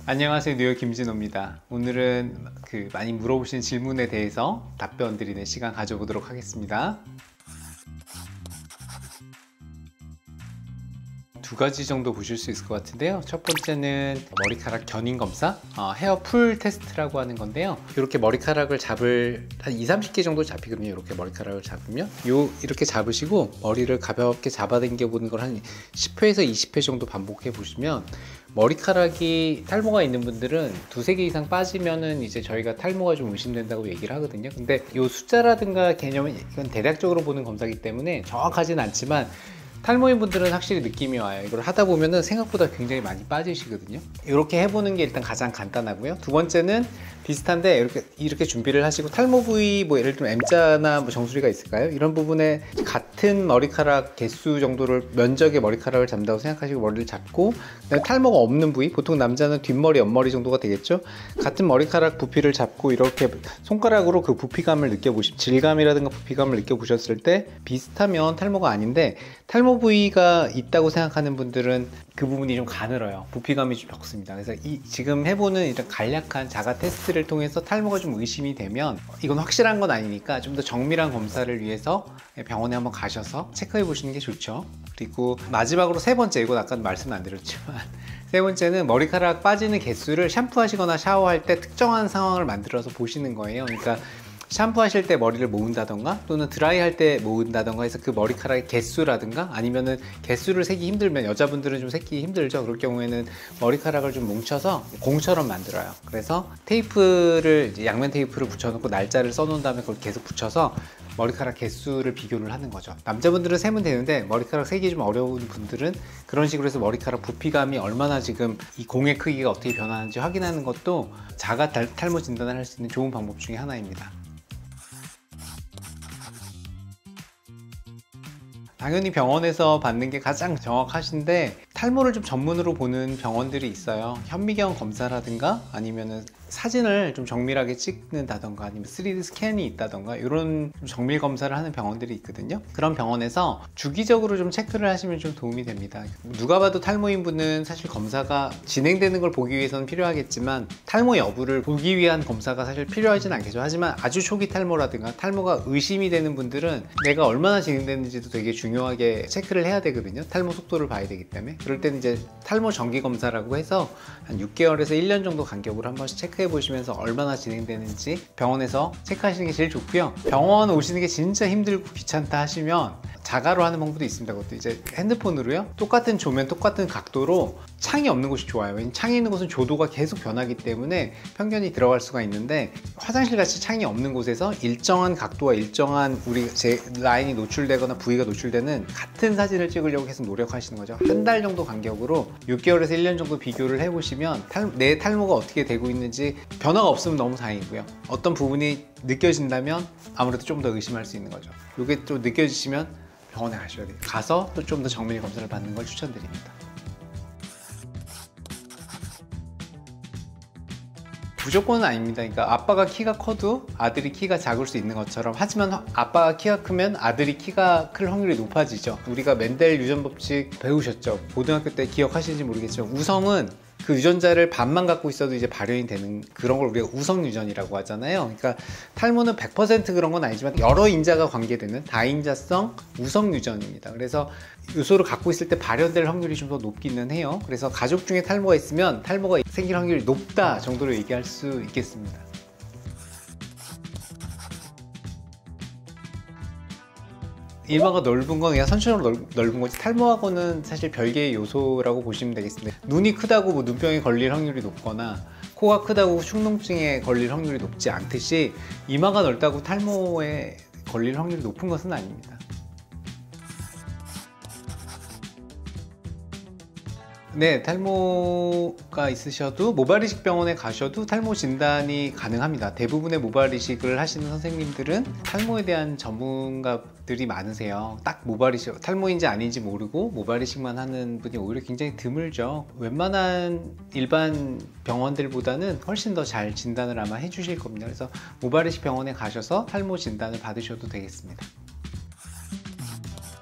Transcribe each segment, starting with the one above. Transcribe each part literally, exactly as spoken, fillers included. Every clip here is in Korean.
안녕하세요, 뉴욕 김진호입니다. 오늘은 그 많이 물어보신 질문에 대해서 답변 드리는 시간 가져보도록 하겠습니다. 두 가지 정도 보실 수 있을 것 같은데요. 첫 번째는 머리카락 견인 검사, 어, 헤어 풀 테스트라고 하는 건데요. 이렇게 머리카락을 잡을 한 이, 삼십 개 정도 잡히거든요. 이렇게 머리카락을 잡으면 요 이렇게 잡으시고 머리를 가볍게 잡아당겨 보는 걸 한 십 회에서 이십 회 정도 반복해 보시면, 머리카락이 탈모가 있는 분들은 두세 개 이상 빠지면은 이제 저희가 탈모가 좀 의심된다고 얘기를 하거든요. 근데 이 숫자라든가 개념은 이건 대략적으로 보는 검사이기 때문에 정확하진 않지만, 탈모인 분들은 확실히 느낌이 와요. 이걸 하다 보면은 생각보다 굉장히 많이 빠지시거든요. 이렇게 해보는 게 일단 가장 간단하고요. 두 번째는 비슷한데, 이렇게 이렇게 준비를 하시고, 탈모 부위 뭐 예를 들면 M자나 뭐 정수리가 있을까요? 이런 부분에 같은 머리카락 개수 정도를, 면적의 머리카락을 잡는다고 생각하시고 머리를 잡고, 그다음에 탈모가 없는 부위, 보통 남자는 뒷머리, 옆머리 정도가 되겠죠. 같은 머리카락 부피를 잡고 이렇게 손가락으로 그 부피감을 느껴보시, 질감이라든가 부피감을 느껴보셨을 때 비슷하면 탈모가 아닌데, 탈모 부위가 있다고 생각하는 분들은 그 부분이 좀 가늘어요. 부피감이 좀 적습니다. 그래서 이 지금 해보는 이런 간략한 자가 테스트를 통해서 탈모가 좀 의심이 되면, 이건 확실한 건 아니니까 좀 더 정밀한 검사를 위해서 병원에 한번 가셔서 체크해 보시는 게 좋죠. 그리고 마지막으로 세 번째, 이건 아까 말씀 안 드렸지만 세 번째는 머리카락 빠지는 개수를 샴푸하시거나 샤워할 때 특정한 상황을 만들어서 보시는 거예요. 그러니까 샴푸하실 때 머리를 모은다던가, 또는 드라이 할 때 모은다던가 해서 그 머리카락의 개수라든가, 아니면은 개수를 세기 힘들면, 여자분들은 좀 세기 힘들죠. 그럴 경우에는 머리카락을 좀 뭉쳐서 공처럼 만들어요. 그래서 테이프를, 양면 테이프를 붙여놓고 날짜를 써놓은 다음에 그걸 계속 붙여서 머리카락 개수를 비교를 하는 거죠. 남자분들은 세면 되는데 머리카락 세기 좀 어려운 분들은 그런 식으로 해서 머리카락 부피감이 얼마나, 지금 이 공의 크기가 어떻게 변하는지 확인하는 것도 자가 탈모 진단을 할 수 있는 좋은 방법 중에 하나입니다. 당연히 병원에서 받는 게 가장 정확하신데, 탈모를 좀 전문으로 보는 병원들이 있어요. 현미경 검사라든가 아니면은 사진을 좀 정밀하게 찍는다던가, 아니면 쓰리디 스캔이 있다던가, 이런 좀 정밀 검사를 하는 병원들이 있거든요. 그런 병원에서 주기적으로 좀 체크를 하시면 좀 도움이 됩니다. 누가 봐도 탈모인 분은 사실 검사가 진행되는 걸 보기 위해서는 필요하겠지만, 탈모 여부를 보기 위한 검사가 사실 필요하진 않겠죠. 하지만 아주 초기 탈모라든가 탈모가 의심이 되는 분들은 내가 얼마나 진행되는지도 되게 중요하게 체크를 해야 되거든요. 탈모 속도를 봐야 되기 때문에. 그럴 때는 이제 탈모 정기 검사라고 해서 한 육 개월에서 일 년 정도 간격으로 한 번씩 체크해 보시면서 얼마나 진행되는지 병원에서 체크하시는 게 제일 좋고요. 병원 오시는 게 진짜 힘들고 귀찮다 하시면 자가로 하는 방법도 있습니다. 그것도 이제 핸드폰으로요, 똑같은 조면 똑같은 각도로, 창이 없는 곳이 좋아요. 왜냐면 창이 있는 곳은 조도가 계속 변하기 때문에 편견이 들어갈 수가 있는데, 화장실 같이 창이 없는 곳에서 일정한 각도와 일정한 우리 제 라인이 노출되거나 부위가 노출되는 같은 사진을 찍으려고 계속 노력하시는 거죠. 한 달 정도 간격으로 육 개월에서 일 년 정도 비교를 해보시면 탈, 내 탈모가 어떻게 되고 있는지, 변화가 없으면 너무 다행이고요. 어떤 부분이 느껴진다면 아무래도 좀 더 의심할 수 있는 거죠. 이게 좀 느껴지시면 병원에 가셔야 돼요. 가서 또 좀 더 정밀 검사를 받는 걸 추천드립니다. 무조건은 아닙니다. 그러니까 아빠가 키가 커도 아들이 키가 작을 수 있는 것처럼, 하지만 아빠가 키가 크면 아들이 키가 클 확률이 높아지죠. 우리가 멘델 유전 법칙 배우셨죠? 고등학교 때 기억하시는지 모르겠지만, 우성은 그 유전자를 반만 갖고 있어도 이제 발현이 되는, 그런 걸 우리가 우성 유전이라고 하잖아요. 그러니까 탈모는 백 퍼센트 그런 건 아니지만 여러 인자가 관계되는 다인자성 우성 유전입니다. 그래서 요소를 갖고 있을 때 발현될 확률이 좀 더 높기는 해요. 그래서 가족 중에 탈모가 있으면 탈모가 생길 확률이 높다 정도로 얘기할 수 있겠습니다. 이마가 넓은 건 그냥 선천적으로 넓, 넓은 거지, 탈모하고는 사실 별개의 요소라고 보시면 되겠습니다. 눈이 크다고 뭐 눈병에 걸릴 확률이 높거나, 코가 크다고 축농증에 걸릴 확률이 높지 않듯이, 이마가 넓다고 탈모에 걸릴 확률이 높은 것은 아닙니다. 네, 탈모가 있으셔도 모발이식 병원에 가셔도 탈모 진단이 가능합니다. 대부분의 모발이식을 하시는 선생님들은 탈모에 대한 전문가들이 많으세요. 딱 모발이식, 탈모인지 아닌지 모르고 모발이식만 하는 분이 오히려 굉장히 드물죠. 웬만한 일반 병원들보다는 훨씬 더 잘 진단을 아마 해주실 겁니다. 그래서 모발이식 병원에 가셔서 탈모 진단을 받으셔도 되겠습니다.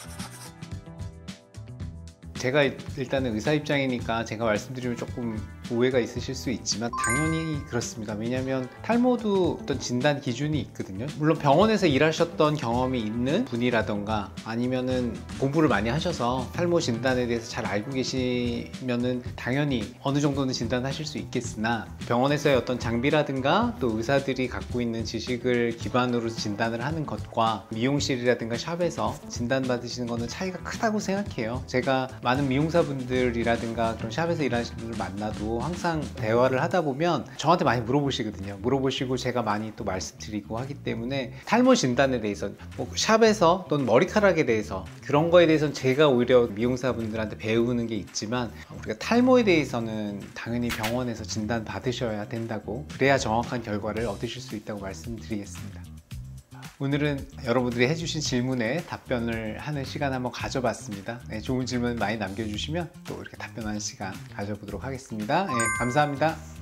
제가 일단은 의사 입장이니까 제가 말씀드리면 조금 오해가 있으실 수 있지만 당연히 그렇습니다. 왜냐하면 탈모도 어떤 진단 기준이 있거든요. 물론 병원에서 일하셨던 경험이 있는 분이라던가 아니면은 공부를 많이 하셔서 탈모 진단에 대해서 잘 알고 계시면은 당연히 어느 정도는 진단하실 수 있겠으나, 병원에서의 어떤 장비라든가 또 의사들이 갖고 있는 지식을 기반으로 진단을 하는 것과 미용실이라든가 샵에서 진단받으시는 거는 차이가 크다고 생각해요. 제가 많은 미용사분들이라든가 그런 샵에서 일하시는 분들 만나도 항상 대화를 하다 보면 저한테 많이 물어보시거든요. 물어보시고 제가 많이 또 말씀드리고 하기 때문에 탈모 진단에 대해서 뭐 샵에서 또는 머리카락에 대해서 그런 거에 대해서는 제가 오히려 미용사분들한테 배우는 게 있지만, 우리가 탈모에 대해서는 당연히 병원에서 진단 받으셔야 된다고, 그래야 정확한 결과를 얻으실 수 있다고 말씀드리겠습니다. 오늘은 여러분들이 해주신 질문에 답변을 하는 시간 한번 가져봤습니다. 네, 좋은 질문 많이 남겨주시면 또 이렇게 답변하는 시간 가져보도록 하겠습니다. 네, 감사합니다.